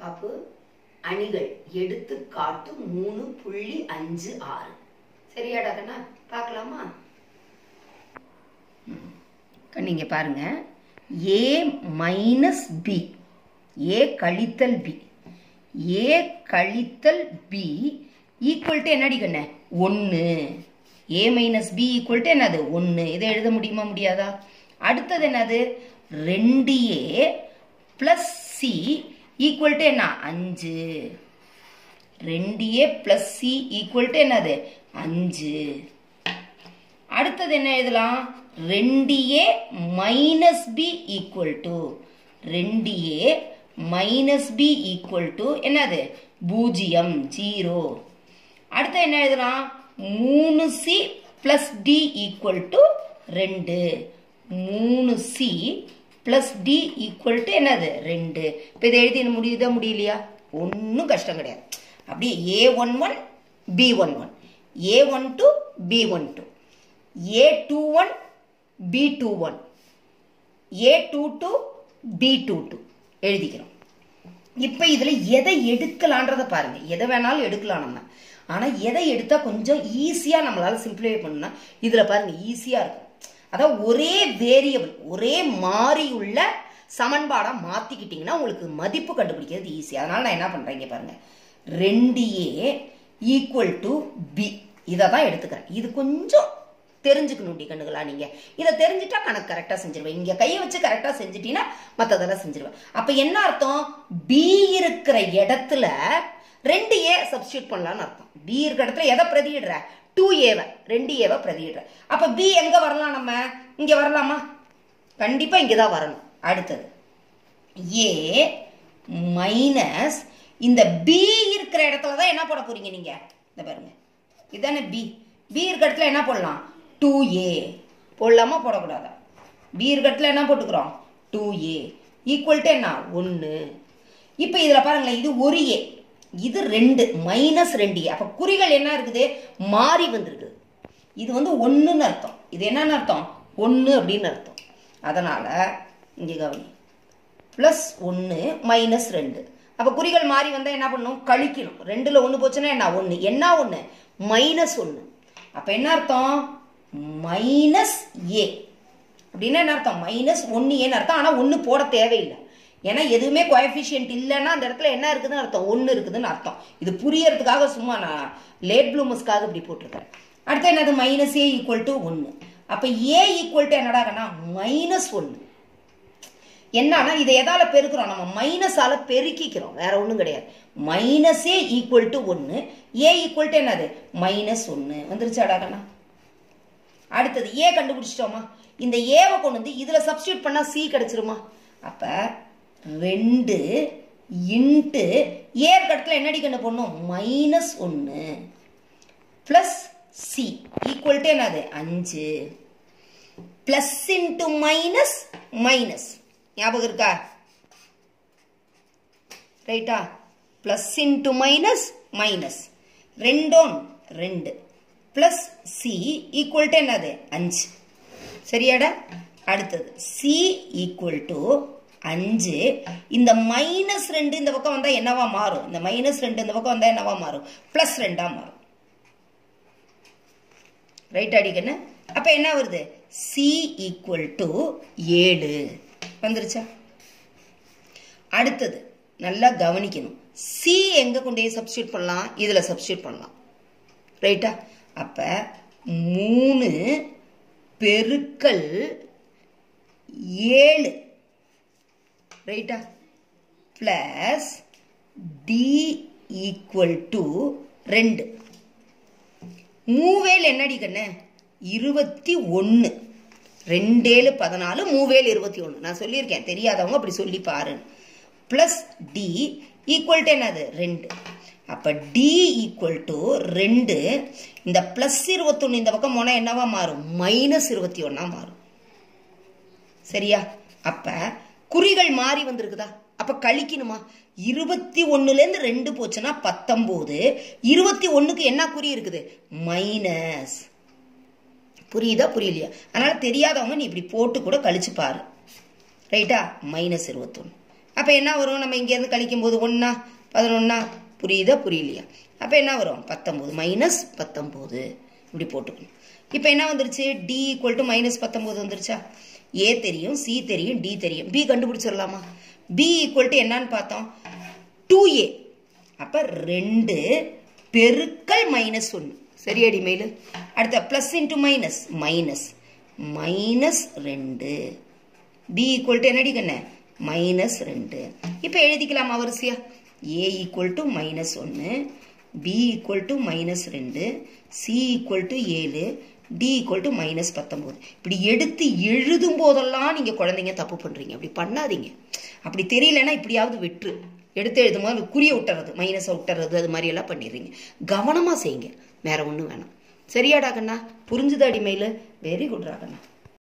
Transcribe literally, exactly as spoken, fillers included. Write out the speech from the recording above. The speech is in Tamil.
அப்போ அணிகள் எடுத்துக்காட்டு மூணு புள்ளி அஞ்சு ஆறு. சரியாடா கண்ணா? பார்க்கலாமா? கண்ணிங்க பாருங்க. ஏ மைனஸ் பி, ஏ கழித்தல் பி, ஏ கழித்தல் பி ஈக்குவல் டு என்னடி கண்ண? ஒன்று. A minus B equal to என்னது? ஒன்று. இதை எழுத முடியுமா? முடியாதா? அடுத்தது என்னது? ரெண்டு A plus C equal to என்ன? அஞ்சு. ரெண்டு A plus C equal to என்னது? அஞ்சு. அடுத்தது என்ன எழுதலாம்? ரெண்டு A minus B equal to ரெண்டு A minus B equal to என்னது? பூஜ்ஜியம், ஜீரோ. அடுத்து என்ன எழுதலாம்? மூணு C plus D equal to ரெண்டு. மூணு C plus D equal to என்னது? ரெண்டு. இப்போ இதை எழுதி முடியுதா? முடியலையா? ஒன்றும் கஷ்டம் கிடையாது. அப்படியே A one one B one one, A one two B one two, A two one B two one, A two two B two two எழுதிக்கிறோம். இப்போ இதில் எதை எடுக்கலான்றதை பாருங்க. எதை வேணாலும் எடுக்கலாம் நம்ம. ஆனால் எதை எடுத்தால் கொஞ்சம் ஈஸியாக நம்மளால சிம்பிளிஃபை பண்ணணும்னா இதில் பாருங்க ஈஸியாக இருக்கும். அதாவது ஒரே வேரியபிள், ஒரே மாறி உள்ள சமன்பாடா மாத்திக்கிட்டீங்கன்னா உங்களுக்கு மதிப்பு கண்டுபிடிக்கிறது ஈஸி. அதனால நான் என்ன பண்றேன் இங்க பாருங்க. ரெண்டு ஏ ஈக்குவல் டு பி, இதை தான் எடுத்துக்கிறேன். இது கொஞ்சம் தெரிஞ்சுக்கணும் டி கண்ணுகளா. நீங்க இதை தெரிஞ்சுட்டா கணக்கு கரெக்டா செஞ்சிருவேன். இங்க கையை வச்சு கரெக்டா செஞ்சுட்டீங்கன்னா மற்றதெல்லாம் செஞ்சிருவேன். அப்ப என்ன அர்த்தம்? பி இருக்கிற இடத்துல ரெண்டு ஏ சப்ஸ்டியூட் பண்ணலாம்னு அர்த்தம். பி இருக்கிற இடத்துல எதை பிரதியிடுற? டூ ஏவை, ரெண்டு ஏவை பிரதியிடுற. அப்ப பி எங்க வரலாம்? நம்ம இங்க வரலாமா? கண்டிப்பா இங்கதான் வரணும். அடுத்தது ஏ மைனஸ் இந்த பி இருக்கிற இடத்துல தான் என்ன போட போறீங்க நீங்க? இந்த பாருங்க, இதானே பி. பி இருக்கிற இடத்துல என்ன போடலாம்? டூ ஏ போடலாமா? போடக்கூடாதா? பி இருக்கிற இடத்துல என்ன போட்டுக்கிறோம்? டூ ஏ ஈக்குவல் டு என்ன? ஒன்று. இப்போ இதுல பாருங்களேன், இது ஒரு ஏ, இது ரெண்டு, மைனஸ் ரெண்டு ஏ. அப்ப குறிகள் என்ன இருக்குது? மாறி வந்திருக்கு. இது வந்து ஒன்றுன்னு அர்த்தம். இது என்னன்னு அர்த்தம்? ஒன்று அப்படின்னு அர்த்தம். அதனால இங்க கவனி, பிளஸ் ஒன்று மைனஸ் ரெண்டு. அப்ப குறிகள் மாறி வந்தா என்ன பண்ணணும்? கழிக்கணும். ரெண்டுல ஒன்று போச்சுன்னா என்ன? ஒன்று. என்ன ஒன்று? மைனஸ் ஒன்று. அப்ப என்ன அர்த்தம்? மைனஸ் ஏ அப்படின்னா என்ன அர்த்தம்? மைனஸ் ஒன்று ஏன்னு அர்த்தம். ஆனா ஒன்று போட தேவையில்லை. ஏன்னா எதுவுமே கோஎஃபிஷியன்ட் இல்லைன்னா அந்த இடத்துல என்ன இருக்குதுன்னு அர்த்தம்? ஒன்று இருக்குதுன்னு அர்த்தம். இது புரியறதுக்காக சும்மா நான் லேட் ப்ளூமர்ஸ்க்காக இப்படி போட்டிருக்கேன். அடுத்து என்னது? மைனஸ் ஏ ஈக்குவல் டு ஒன்று. அப்ப ஏ ஈக்குவல் டு என்னடாகனா? மைனஸ் ஒன்று. என்னன்னா இதை எதால பெருக்கிறோம்? நம்ம மைனஸால பெருக்கிக்கிறோம், வேற ஒன்றும் கிடையாது. மைனஸ் ஏ ஈக்குவல் டு ஒன்று, ஏ ஈக்குவல் டு என்னது? மைனஸ் ஒன்று. வந்துருச்சாடாகனா? அடுத்தது ஏ கண்டுபிடிச்சிட்டோமா? இந்த ஏவை கொண்டு வந்து இதுல சப்ஸ்டியூட் பண்ணா சி கிடைச்சிருமா? அப்ப ரெண்டு இன்ட்டு ஏ இடத்துல என்னடி கண்டு போடணும்? மைனஸ் ஒன்று பிளஸ் சி ஈக்குவல் டு என்னது? அஞ்சு. பிளஸ் இன்ட்டு மைனஸ் மைனஸ், ஞாபகம் இருக்கா? ரைட்டா? பிளஸ் இன்ட்டு மைனஸ் மைனஸ், ரெண்டோன் ரெண்டு, பிளஸ் சி ஈக்குவல் டு என்னது? அஞ்சு. சரியாடா? அடுத்தது சி ஈக்குவல் டு அஞ்சு. இந்த மைனஸ் ரெண்டு இந்த பக்கம் வந்தா என்னவா மாறும்? இந்த மைனஸ் ரெண்டு இந்த பக்கம் வந்தா என்னவா மாறும்? பிளஸ் ரெண்டா மாறும். ரைட் அடிக்கண்ணு? அப்ப என்ன வருது? சி ஈக்குவல் டு ஏழு வந்துருச்சா? அடுத்தது நல்லா கவனிக்கணும். சி எங்க கொண்டு சப்ஸ்டியூட் பண்ணலாம்? இதுல சப்ஸ்டியூட் பண்ணலாம். ரைட்டா? அப்ப மூணு பெருக்கல் ஏழு, ரைட்டா, பிளஸ் டி ஈக்குவல் டு ரெண்டு. மூவேல் என்னடி கண்ணு? இருபத்தி ஒன்று. ரெண்டேழு பதினாலு, மூவேல் இருபத்தி ஒன்று. நான் சொல்லியிருக்கேன், தெரியாதவங்க அப்படி சொல்லி பாரு. பிளஸ் டி ஈக்குவல் டு என்னது? ரெண்டு. அப்ப டி ஈக்குவல் டு ரெண்டு. இந்த பிளஸ் இருபத்தி ஒன்று இந்த பக்கம் போனா என்னவா மாறும்? மைனஸ் இருபத்தி ஒன்னா மாறும். சரியா? அப்ப குறிகள் மாறி வந்திருக்குதா? அப்ப கழிக்கணுமா? இருபத்தி ஒண்ணுல இருந்து ரெண்டு போச்சுன்னா பத்தொன்பது. இருபத்தி ஒண்ணுக்கு என்ன குறி இருக்குது? மைனஸ். புரியுதா புரியலையா? அதனால தெரியாதவங்க நீ இப்படி போட்டு கூட கழிச்சு பாரு. ரைட்டா? மைனஸ் இருபத்தி ஒன்று. அப்போ என்ன வரும்? நம்ம இங்கேருந்து கழிக்கும் போது ஒன்றா பதினொன்னா புரியுதா புரியலையா? அப்போ என்ன வரும்? பத்தொம்போது மைனஸ் பத்தொம்போது இப்படி போட்டுக்கணும். இப்போ என்ன வந்துருச்சு? டி ஈக்குவல் டு மைனஸ் பத்தொம்போது வந்துருச்சா? ஏ தெரியும், சி தெரியும், டி தெரியும். பி கண்டுபிடிச்சிடலாமா? பி ஈக்குவல் டு என்னன்னு பார்த்தோம்? Two A. அப்போ ரெண்டு பெருக்கல் மைனஸ் ஒன்று. சரியாடி மெயில்? அடுத்த plus into minus minus minus ரெண்டு. பி ஈக்குவல் டு என்னடி கண்ண? மைனஸ் ரெண்டு. இப்போ எழுதிக்கலாமா வரிசையா? ஏ ஈக்குவல் டு மைனஸ் ஒன்று, பி ஈக்குவல் டு மைனஸ் ரெண்டு, சி ஈக்குவல் டு ஏழு, டி ஈக்குவல் டு மைனஸ் பத்தொம்போது. இப்படி எடுத்து எழுதும் போதெல்லாம் நீங்கள் குழந்தைங்க தப்பு பண்ணுறீங்க. அப்படி பண்ணாதீங்க. அப்படி தெரியலன்னா இப்படியாவது விட்டுரு. எடுத்து எழுதும் போது குறிய விட்டுறது, மைனஸை விட்டுறது, அது மாதிரி எல்லாம் பண்ணிடுறீங்க. கவனமாக செய்யுங்க, வேற ஒன்றும் வேணாம். சரியாடா கண்ணா? புரிஞ்சுதாடி மெயில்? வெரி குட்ரா கண்ணா.